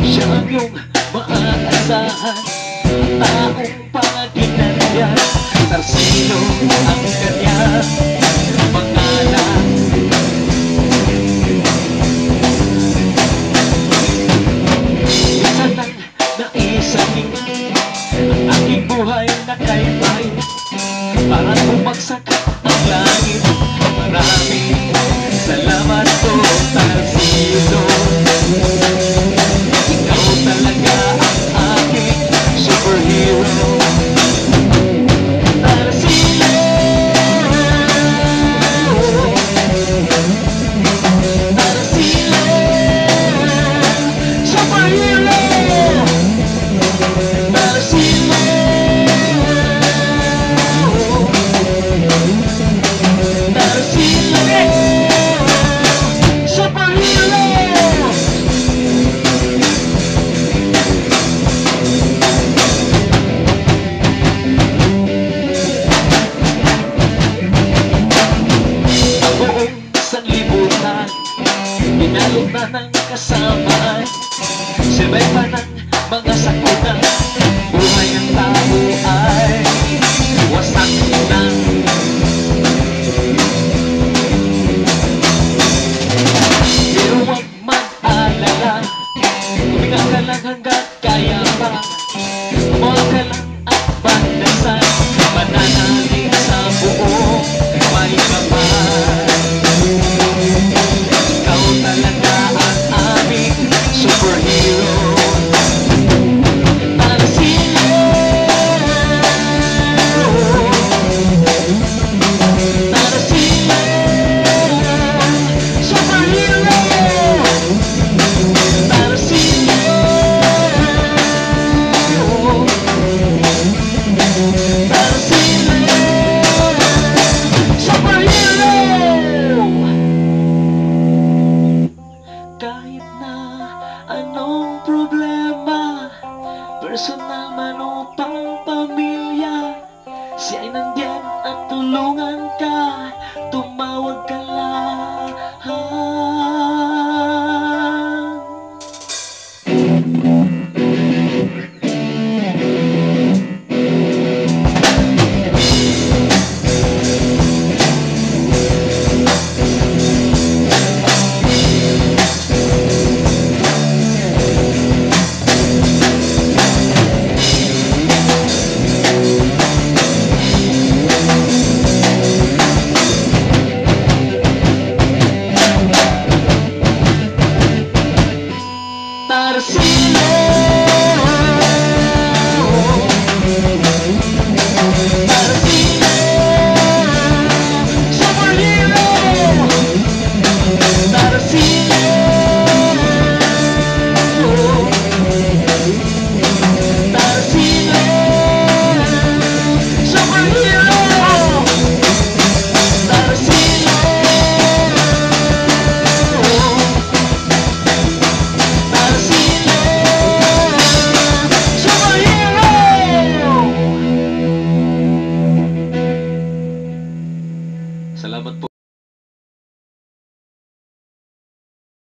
Siya ang iyong maaasahan, taong pagginanyan. Tarsilo ang kanyang pangalan. Minsan lang naisapin ang aking buhay na kaybay, parang bumagsak ang langit. Maraming salamat po, Tarsilo. Ikaw talaga ang aking superhero. Tarsilo, Tarsilo, superhero. Tarsilo, Tarsilo, superhero. Buong sanlibutan, pinalot na ng kasamaan, sibay pa ng mga sakuna.